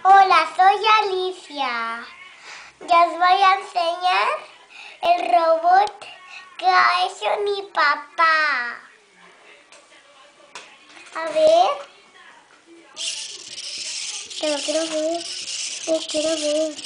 Hola, soy Alicia. Ya os voy a enseñar el robot que ha hecho mi papá. A ver. Que lo quiero ver. Lo quiero ver.